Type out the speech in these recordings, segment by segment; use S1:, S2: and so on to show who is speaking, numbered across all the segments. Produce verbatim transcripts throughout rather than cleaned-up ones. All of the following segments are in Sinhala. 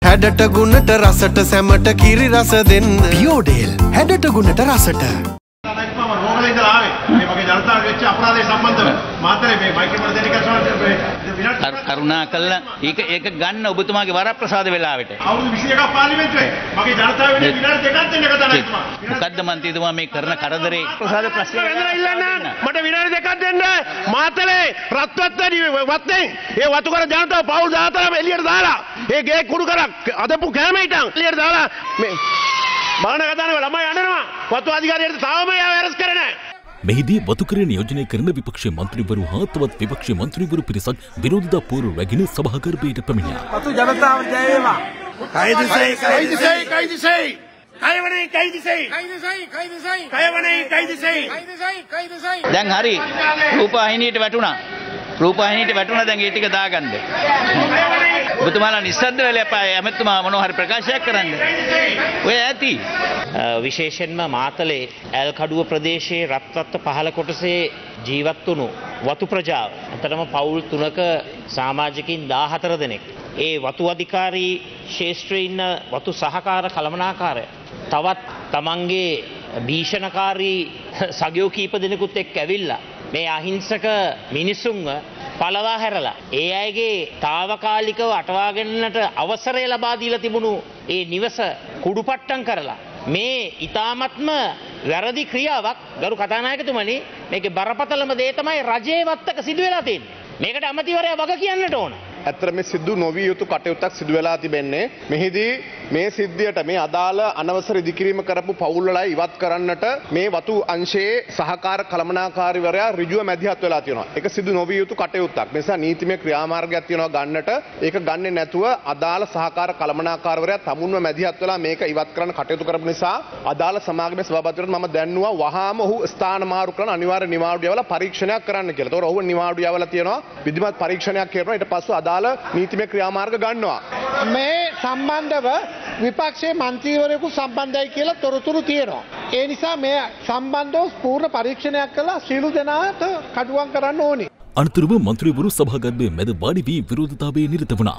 S1: හැඩට ගුණට රසට සැමට කිරි රස දෙන්න. පියෝඩේල් හැඩට ගුණට රසට.
S2: කරුණා කළා ඒක ඒක ගන්න ඔබතුමාගේ වරප්‍රසාද වෙලාවට. අවුරුදු විසි එකක් පාර්ලිමේන්තුවේ මගේ ජනතාව වෙනුවෙන් විනාඩි දෙකක් දෙන්න කතානායකතුමා. මොකද්ද මන්ත්‍රීතුමා මේ කරන කරදරේ ප්‍රසාද ප්‍රශ්න වෙනවා ඉල්ලන්න. මට විනාඩි දෙකක් දෙන්න. මාතලේ රත්වත්තරි වත්තෙන් ඒ වතු කර ජනතාව පවුල් දාතරම එළියට දාලා ඒ ගේ කුඩු කරක් අදපු කැමයිටන් එළියට දාලා මේ බාන කතානේ ළමයි අඬනවා. වතු අධිකාරියට තාම යාව ඇරස් කරේ නැහැ.
S3: මෙහිදී වතුකරේ නියෝජනය කරන විපක්ෂ මන්ත්‍රීවරු හා තවත් විපක්ෂ මන්ත්‍රීවරු පිරිසක් විරෝධතා පූර්ව රැගෙන සභාගර්භයට පැමිණියා.
S4: වතු ජනතාවට ජය වේවා. කයිදිසයි කයිදිසයි කයිදිසයි කයවනේ කයිදිසයි කයිදිසයි කයිදිසයි කයවනේ කයිදිසයි කයිදිසයි කයිදිසයි.
S2: දැන් හරි රූපවාහිනියට වැටුණා. රූපවාහිනියට වැටුණා දැන් ඒ ටික දාගන්න. ඔබතුමාලා නිස්සද්ද වෙලා එපා ඇමතුමා මොනවා හරි ප්‍රකාශයක් කරන්න. ඔය ඇති. විශේෂයෙන්ම මාතලේ ඇල්කඩුව ප්‍රදේශයේ රත්වත්ත පහළ කොටසේ ජීවත් වුණු වතු ප්‍රජාව. අතරම පවුල් තුනක සමාජිකින් දාහතර දෙනෙක්. ඒ වතු අධිකාරී ශේෂ්ත්‍රයේ ඉන්න වතු සහකාර කළමනාකාරය තවත් තමන්ගේ භීෂණකාරී සගයෝ කීප දෙනෙකුත් එක්ක ඇවිල්ලා මේ අහිංසක මිනිසුන්ව පළවා හැරලා ඒ අයගේ తాවකාලිකව අටවාගෙනට අවසරය ලබා දීලා තිබුණු ඒ නිවස කුඩුපට්ටම් කරලා මේ ඊ타මත්ම වැරදි ක්‍රියාවක් ගරු කතානායකතුමනි මේකේ බරපතලම දේ තමයි රජයේ වත්තක සිදු වෙලා තියෙන්නේ. මේකට අමතිවරයා වග කියන්නට ඕන.
S5: ඇත්තට මේ සිද්ධු නොවිය යුතු කටයුත්තක් සිදු වෙලා තිබෙන්නේ. මෙහිදී මේ සිද්ධියට මේ අදාළ අනවසර ඉදිකිරීම කරපු පවුල් වලයි ඉවත් කරන්නට මේ වතු අංශයේ සහකාර කළමනාකාරීවරයා ඍජුව මැදිහත් වෙලා තියෙනවා. ඒක සිදු නොවිය යුතු කටයුත්තක්. මේ නිසා නීතිමය ක්‍රියාමාර්ගයක් තියෙනවා ගන්නට. ඒක ගන්නේ නැතුව අදාළ සහකාර කළමනාකාරවරයා තමුන්ව මැදිහත් වෙලා මේක ඉවත් කරන්න කටයුතු කරපු නිසා අදාළ සමාගමේ සභාපතිවරයාට මම දැන්නුවා වහාම ඔහු ස්ථාන මාරු කරන අනිවාර්ය නිවාඩු යවලා පරීක්ෂණයක් කරන්න කියලා. ඒතකොට ඔහු නිවාඩු යවලා තියෙනවා. විධිමත් පරීක්ෂණයක් කරනවා. ඊට පස්සේ අදාළ නීතිමය ක්‍රියාමාර්ග ගන්නවා.
S4: මේ සම්බන්ධව විපක්ෂයේ මන්ත්‍රීවරයෙකු සම්බන්ධයි කියලා තොරතුරු තියෙනවා. ඒ නිසා මේ සම්බන්ධව පූර්ණ පරීක්ෂණයක් කළා සියලු දෙනාට කඩුවම් කරන්න ඕනේ.
S3: අනතුරුව මන්ත්‍රීවරු සභාගර්භයේ මැද වාඩි වී විරෝධතාවයේ නිරත වුණා.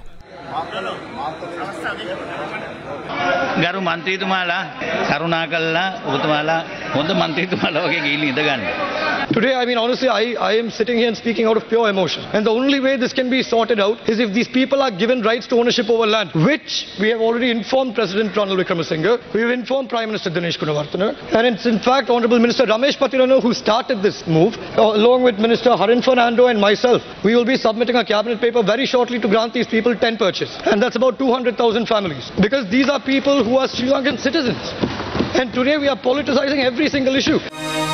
S2: ගරු මන්ත්‍රීතුමාලා කරුණා කළා ඔබතුමාලා හොඳ මන්ත්‍රීතුමාලා වගේ ගිහින් ඉඳ ගන්න.
S6: Today, I mean, honestly, I, I am sitting here and speaking out of pure emotion. And the only way this can be sorted out is if these people are given rights to ownership over land, which we have already informed President Ranil Wickremesinghe, we have informed Prime Minister Dinesh Gunawardena, and it's in fact Honorable Minister Ramesh Patirano who started this move, along with Minister Harin Fernando and myself. We will be submitting a cabinet paper very shortly to grant these people ten purchase. And that's about two hundred thousand families. Because these are people who are Sri Lankan citizens. And today we are politicizing every single issue.